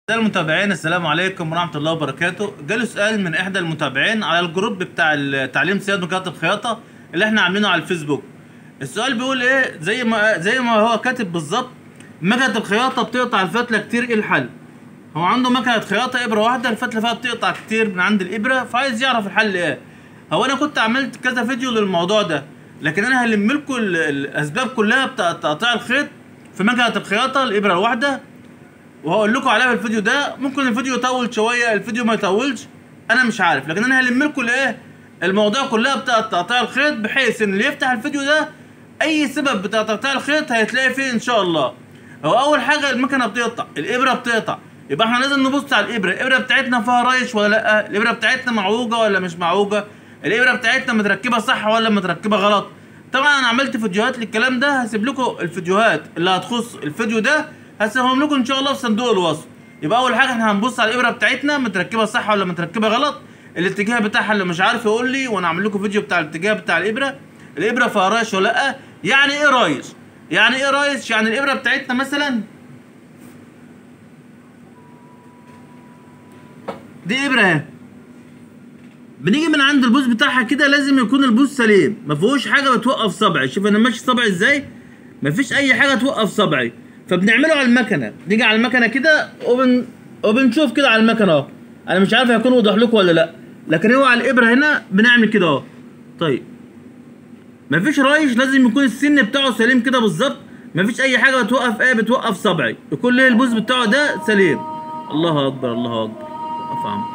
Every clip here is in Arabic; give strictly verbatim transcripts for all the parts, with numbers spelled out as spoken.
أعزائي المتابعين، السلام عليكم ورحمة الله وبركاته. جالي سؤال من إحدى المتابعين على الجروب بتاع تعليم صيانة مكنة الخياطة اللي إحنا عاملينه على الفيسبوك. السؤال بيقول إيه؟ زي ما زي ما هو كاتب بالظبط، مكنة الخياطة بتقطع الفتلة كتير، إيه الحل؟ هو عنده مكنة خياطة إبرة واحدة، الفتلة فيها بتقطع كتير من عند الإبرة، فعايز يعرف الحل إيه؟ هو أنا كنت عملت كذا فيديو للموضوع ده، لكن أنا هلم لكم الأسباب كلها بتاع تقطيع الخيط في مكنة الخياطة الإبرة الواحدة، وهقول لكم عليها في الفيديو ده. ممكن الفيديو يطول شويه، الفيديو ما يطولش، انا مش عارف، لكن انا هلم لكم الايه الموضوع كلها بتاع تقطيع الخيط، بحيث ان اللي يفتح الفيديو ده اي سبب بتاع تقطيع الخيط هيتلاقي فيه ان شاء الله. هو اول حاجه المكنه بتقطع، الابره بتقطع، يبقى احنا لازم نبص على الابره. الابره بتاعتنا فيها رايش ولا لا؟ الابره بتاعتنا معوجه ولا مش معوجه؟ الابره بتاعتنا متركبه صح ولا متركبه غلط؟ طبعا انا عملت فيديوهات للكلام ده، هسيب لكم الفيديوهات اللي هتخص الفيديو ده، هسيبهم لكم ان شاء الله في صندوق الوصف. يبقى اول حاجه احنا هنبص على الابره بتاعتنا متركبه صح ولا متركبه غلط. الاتجاه بتاعها اللي مش عارف يقول لي، وانا اعمل لكم فيديو بتاع الاتجاه بتاع الابره. الابره فيها رايش ولا لا؟ يعني ايه رايش؟ يعني ايه رايش؟ يعني الابره بتاعتنا مثلا دي ابره اهي، بنيجي من عند البوز بتاعها كده، لازم يكون البوز سليم، ما فيهوش حاجه بتوقف صبعي. شوف انا ماشي صبعي ازاي، ما فيش اي حاجه توقف صبعي. فبنعمله على المكنه، نيجي على المكنه كده وبن وبنشوف كده على المكنه اهو. انا مش عارف هيكون واضح لكم ولا لا، لكن هو على الابره هنا بنعمل كده اهو. طيب مفيش رايش، لازم يكون السن بتاعه سليم كده بالظبط، مفيش اي حاجه بتوقف ايه بتوقف صبعي، يكون ليه البوز بتاعه ده سليم. الله اكبر الله اكبر. اقف يا عم.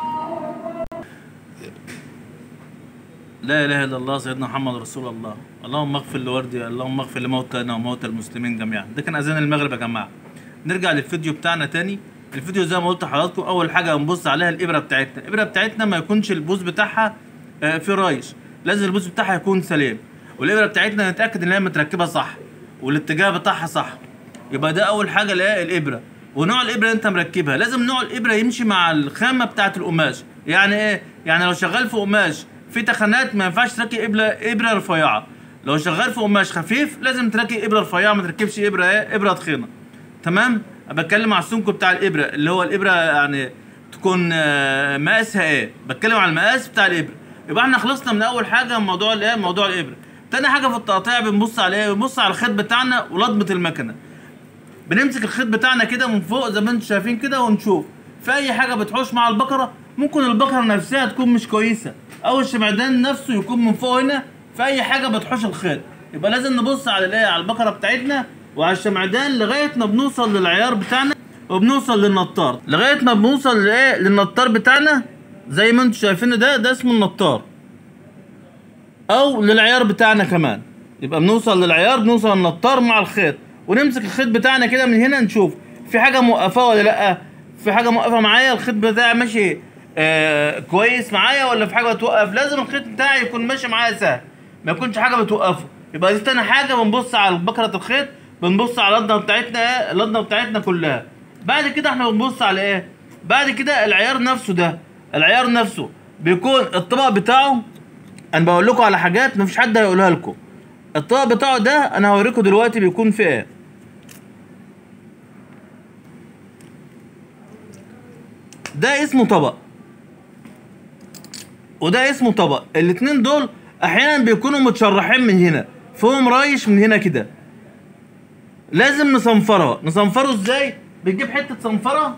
لا اله الا الله سيدنا محمد رسول الله. اللهم اغفر لوردي، اللهم اغفر لموتانا وموتى المسلمين جميعا. ده كان اذان المغرب يا جماعه. نرجع للفيديو بتاعنا تاني. الفيديو زي ما قلت لحضراتكم، اول حاجه هنبص عليها الابره بتاعتنا. الابره بتاعتنا ما يكونش البوز بتاعها في رايش، لازم البوز بتاعها يكون سليم. والابره بتاعتنا نتاكد ان هي متركبه صح والاتجاه بتاعها صح. يبقى ده اول حاجه الاقي الابره. ونوع الابره اللي انت مركبها، لازم نوع الابره يمشي مع الخامه بتاعه القماش. يعني ايه؟ يعني لو شغال في قماش في تخانات ما ينفعش تركب ابره ابره رفيعه. لو شغال في قماش خفيف لازم تركب ابره رفيعه، ما تركبش ابره ايه ابره تخينه. تمام؟ بتكلم على السمك بتاع الابره، اللي هو الابره يعني تكون مقاسها ايه، بتكلم على المقاس بتاع الابره. يبقى احنا خلصنا من اول حاجه موضوع الايه موضوع الابره. تاني حاجه في التقطيع بنبص على ايه؟ بنبص على الخيط بتاعنا ولضمه المكنه. بنمسك الخيط بتاعنا كده من فوق زي ما انتم شايفين كده، ونشوف في اي حاجه بتحوش مع البقره. ممكن البقره نفسها تكون مش كويسه، او الشمعدان نفسه يكون من فوق هنا في اي حاجه بتحوش الخيط. يبقى لازم نبص على الايه على البقره بتاعتنا وعلى الشمعدان لغايه ما بنوصل للعيار بتاعنا، وبنوصل للنطار لغايه ما بنوصل لايه للنطار بتاعنا زي ما انتم شايفين. ده ده اسمه النطار، او للعيار بتاعنا كمان. يبقى بنوصل للعيار، بنوصل للنطار مع الخيط، ونمسك الخيط بتاعنا كده من هنا، نشوف في حاجه موقفه ولا لا. في حاجه موقفه معايا، الخيط بتاعي ماشي آه كويس معايا، ولا في حاجه بتوقف. لازم الخيط بتاعي يكون ماشي معايا سهل، ما يكونش حاجه بتوقفه. يبقى دي تاني حاجه بنبص على بكره الخيط، بنبص على اللضمه بتاعتنا ايه اللضمه بتاعتنا كلها. بعد كده احنا بنبص على ايه بعد كده العيار نفسه. ده العيار نفسه بيكون الطبق بتاعه. انا بقول لكم على حاجات مفيش حد هيقولها لكم. الطبق بتاعه ده انا هوريكم دلوقتي بيكون فيه ايه. ده اسمه طبق وده اسمه طبق. الاتنين دول احيانا بيكونوا متشرحين من هنا، فيهم رايش من هنا كده. لازم نصنفرها. نصنفره ازاي؟ بنجيب حته صنفره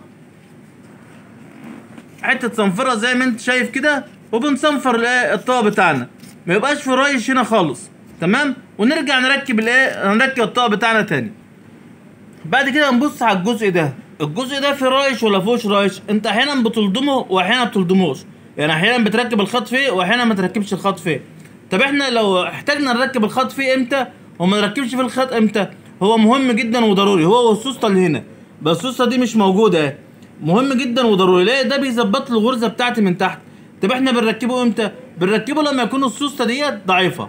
حته صنفره زي ما انت شايف كده، وبنصنفر الايه الطبق بتاعنا، ما يبقاش في رايش هنا خالص. تمام؟ ونرجع نركب الايه نركب الطبق بتاعنا تاني. بعد كده نبص على الجزء ده. الجزء ده فيه رايش ولا فيهوش رايش؟ انت احيانا بتلضمه واحيانا ما بتلضموش، يعني احيانا بتركب الخط فيه واحيانا ما تركبش الخط فيه. طب احنا لو احتاجنا نركب الخط فيه امتى وما نركبش فيه الخط امتى؟ هو مهم جدا وضروري، هو والسوسته اللي هنا، بس السوسته دي مش موجوده اهي. مهم جدا وضروري ليه؟ ده بيظبط لي الغرزه بتاعتي من تحت. طب احنا بنركبه امتى؟ بنركبه لما يكون السوسته ديت ضعيفه.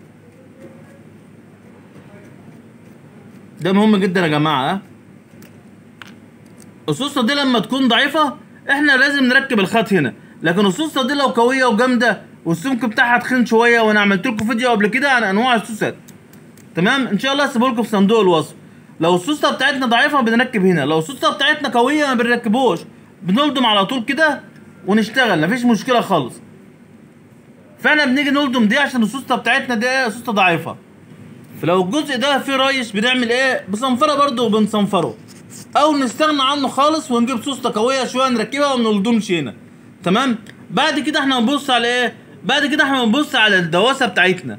ده مهم جدا يا جماعه. ها السوسته دي لما تكون ضعيفه احنا لازم نركب الخط هنا، لكن السوسته دي لو قويه وجامده والسمك بتاعها تخين شويه، وانا عملت لكم فيديو قبل كده عن انواع السوسات. تمام؟ ان شاء الله هسيبه لكم في صندوق الوصف. لو السوسته بتاعتنا ضعيفه بنركب هنا، لو السوسته بتاعتنا قويه ما بنركبوش. بنلضم على طول كده ونشتغل، مفيش مشكله خالص. فاحنا بنيجي نلضم دي عشان السوسته بتاعتنا دي سوسته ضعيفه. فلو الجزء ده فيه رايش بنعمل ايه؟ بصنفره برده وبنصنفره، او نستغنى عنه خالص ونجيب سوسته قويه شويه نركبها وما نلضمش هنا. تمام؟ بعد كده احنا بنبص على ايه؟ بعد كده احنا بنبص على الدواسه بتاعتنا.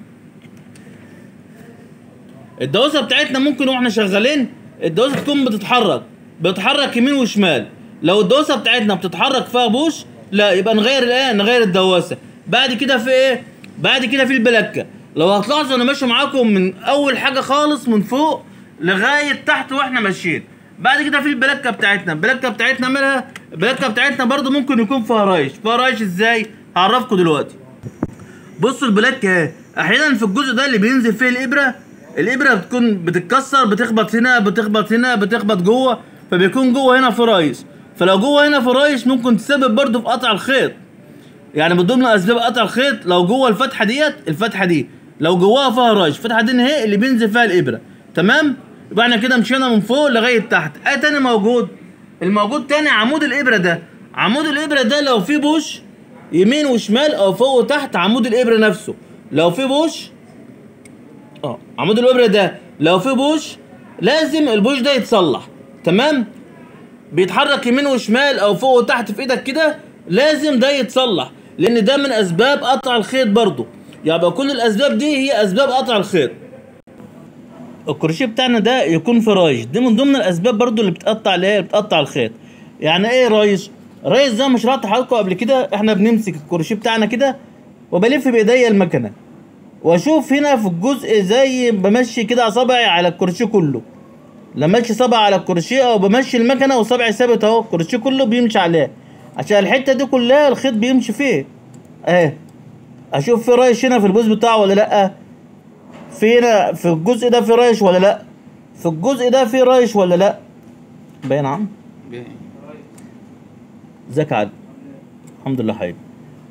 الدواسه بتاعتنا ممكن واحنا شغالين الدواسه تكون بتتحرك بتتحرك يمين وشمال. لو الدواسه بتاعتنا بتتحرك فيها بوش، لا يبقى نغير الايه؟ نغير الدواسه. بعد كده في ايه؟ بعد كده في البلكه. لو هتلاحظوا انا ماشي معاكم من اول حاجه خالص من فوق لغايه تحت واحنا ماشيين. بعد كده في البلكه بتاعتنا، البلكه بتاعتنا مالها؟ البلكه بتاعتنا برضو ممكن يكون فيها رايش. فيها رايش ازاي؟ هعرفكم دلوقتي. بصوا البلكه اهي، احيانا في الجزء ده اللي بينزل فيه الابره، الابره بتكون بتتكسر، بتخبط هنا بتخبط هنا بتخبط جوه، فبيكون جوه هنا في رايش. فلو جوه هنا في رايش ممكن تسبب برضو في قطع الخيط. يعني من ضمن اسباب قطع الخيط لو جوه الفتحه ديت، الفتحه دي لو جواها فيها رايش، الفتحه دي اهي اللي بينزل فيها الابره. تمام؟ يبقى احنا كده مشينا من فوق لغايه تحت. ايه تاني موجود؟ الموجود تاني عمود الابره ده. عمود الابره ده لو فيه بوش يمين وشمال او فوق وتحت، عمود الابره نفسه لو فيه بوش، اه عمود الابره ده لو فيه بوش لازم البوش ده يتصلح. تمام؟ بيتحرك يمين وشمال او فوق وتحت في ايدك كده، لازم ده يتصلح، لان ده من اسباب قطع الخيط برضو. يبقى كل الاسباب دي هي اسباب قطع الخيط. الكروشيه بتاعنا ده يكون في رايش، دي من ضمن الاسباب برضو اللي بتقطع الايه؟ بتقطع الخيط. يعني ايه رايش؟ رايش زي ما شرحت لحضراتكم قبل كده، احنا بنمسك الكروشيه بتاعنا كده وبلف بايديا المكنه واشوف هنا في الجزء زي بمشي كده اصابعي على الكروشيه كله. لما امشي صبعي على الكروشيه او بمشي المكنه وصبعي ثابت اهو، الكروشيه كله بيمشي عليه عشان الحته دي كلها الخيط بيمشي فيه. اهي اشوف في رايش هنا في البوز بتاعه ولا لا، في هنا في الجزء ده في رايش ولا لا، في الجزء ده في رايش ولا لا. باين يا عم؟ باين. ازيك يا عادل؟ الحمد لله حبيبي.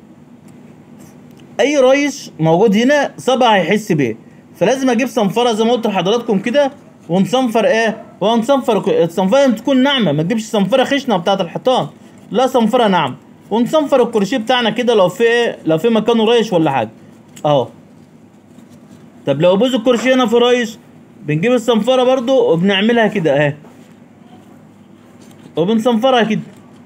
اي رايش موجود هنا صبعي هيحس بيه، فلازم اجيب صنفره زي ما قلت لحضراتكم كده ونصنفر ايه؟ ونصنفر الصنفره تكون ناعمه، ما تجيبش صنفره خشنه بتاعت الحيطان، لا صنفره ناعمه. ونصنفر الكروشيه بتاعنا كده لو في ايه؟ لو في مكانه رايش ولا حاجه اهو. طب لو بوز الكروشيه هنا في رايش، بنجيب الصنفره برضو وبنعملها كده اهي، وبنصنفرها كده.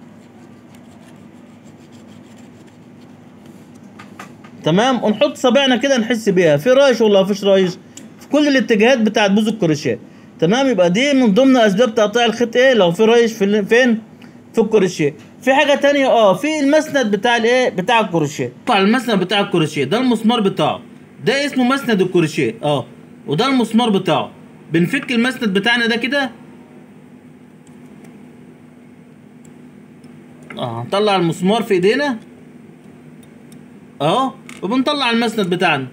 تمام؟ ونحط صابعنا كده نحس بيها في رايش ولا مفيش رايش في كل الاتجاهات بتاعت بوز الكروشيه. تمام؟ يبقى دي من ضمن اسباب تقطيع الخيط ايه؟ لو في رايش في فين؟ في الكروشيه. في حاجه تانية اه في المسند بتاع الايه؟ بتاع الكروشيه. على المسند بتاع الكروشيه ده المسمار بتاعه، ده اسمه مسند الكروشيه اه، وده المسمار بتاعه. بنفك المسند بتاعنا ده كده اه، هنطلع المسمار في ايدينا اهو، وبنطلع المسند بتاعنا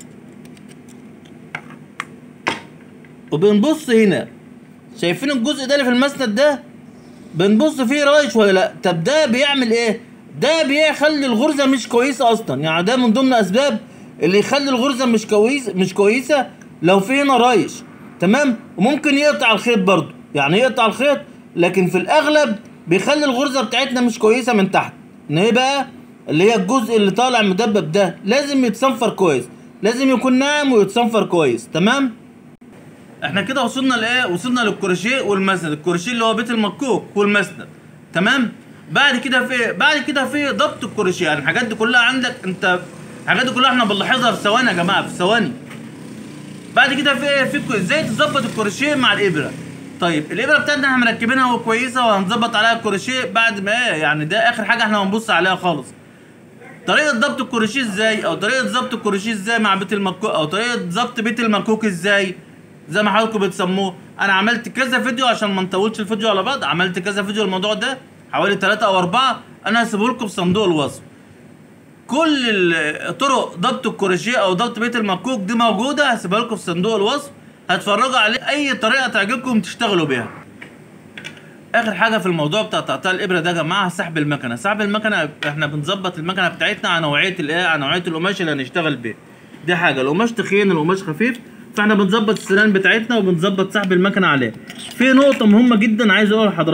وبنبص هنا. شايفين الجزء ده اللي في المسند ده؟ بنبص فيه رايش ولا لا. طب ده بيعمل ايه؟ ده بيخلي الغرزه مش كويسه اصلا. يعني ده من ضمن اسباب اللي يخلي الغرزه مش كويس مش كويسه لو في هنا رايش. تمام؟ وممكن يقطع الخيط برضو، يعني يقطع الخيط، لكن في الاغلب بيخلي الغرزه بتاعتنا مش كويسه من تحت. ان هي بقى اللي هي الجزء اللي طالع مدبب ده لازم يتصنفر كويس، لازم يكون ناعم ويتصنفر كويس. تمام؟ احنا كده وصلنا لايه؟ وصلنا للكروشيه والمسند. الكروشيه اللي هو بيت المكوك والمسند. تمام؟ بعد كده في بعد كده في ضبط الكروشيه. يعني الحاجات دي كلها عندك انت، الحاجات دي كلها احنا بنلاحظها في ثواني يا جماعه، في ثواني. بعد كده في ايه؟ في ازاي تظبط الكروشيه مع الابره. طيب الابره بتاعتنا احنا مركبينها وكويسه وهنظبط عليها الكروشيه بعد ما ايه؟ يعني ده اخر حاجه احنا هنبص عليها خالص. طريقه ضبط الكروشيه ازاي؟ او طريقه ضبط الكروشيه ازاي مع بيت المكوك، او طريقه ضبط بيت المكوك ازاي زي ما حضراتكم بتسموه. انا عملت كذا فيديو عشان ما نطولش الفيديو على بعض، عملت كذا فيديو الموضوع ده حوالي ثلاثة او أربعة، انا هسيبه لكم في صندوق الوصف. كل طرق ضبط الكروشيه او ضبط بيت المكوك دي موجوده، هسيبها لكم في صندوق الوصف، هتفرجوا عليه اي طريقه تعجبكم تشتغلوا بيها. اخر حاجه في الموضوع بتاع تقطيع الابره ده يا جماعه سحب المكنه. سحب المكنه احنا بنظبط المكنه بتاعتنا على نوعيه الايه؟ على نوعيه القماش اللي هنشتغل بيه. دي حاجه، القماش تخين القماش خفيف، فاحنا بنظبط السنان بتاعتنا وبنظبط سحب المكنه عليه. في نقطه مهمه جدا عايز اقولها لحضراتكم،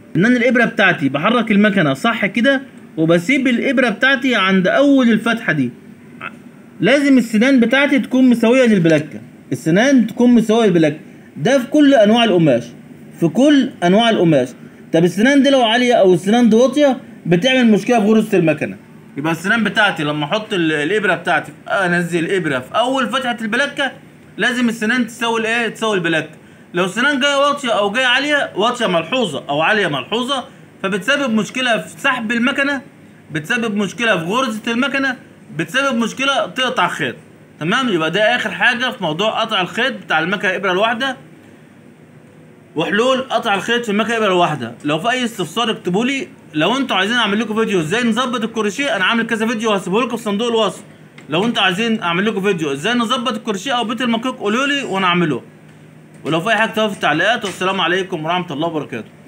ان انا الابره بتاعتي بحرك المكنه صح كده، وبسيب الابره بتاعتي عند اول الفتحه دي. لازم السنان بتاعتي تكون مساويه للبلاكه، السنان تكون مساويه للبلاكه، ده في كل انواع القماش، في كل انواع القماش. طب السنان دي لو عاليه او السنان دي واطيه بتعمل مشكله في غرزه المكنه. يبقى السنان بتاعتي لما احط الابره بتاعتي، انزل الابره في اول فتحه البلاكه، لازم السنان تساوي الايه؟ تساوي البلاكه. لو السنان جايه واطيه او جايه عاليه، واطيه ملحوظه او عاليه ملحوظه، فبتسبب مشكله في سحب المكنه، بتسبب مشكله في غرزه المكنه، بتسبب مشكله تقطع خيط. تمام؟ يبقى ده اخر حاجه في موضوع قطع الخيط بتاع المكنه الابره الواحده، وحلول قطع الخيط في المكنه الابره الواحده. لو في اي استفسار اكتبوا لي. لو انتوا عايزين اعمل لكم فيديو ازاي نظبط الكروشيه، انا عامل كذا فيديو هسيبه لكم في صندوق الوصف. لو انتوا عايزين اعمل لكم فيديو ازاي نظبط الكروشيه او بيت المكوك قولوا لي وانا اعمله. ولو في اي حاجه تقف في التعليقات. والسلام عليكم ورحمه الله وبركاته.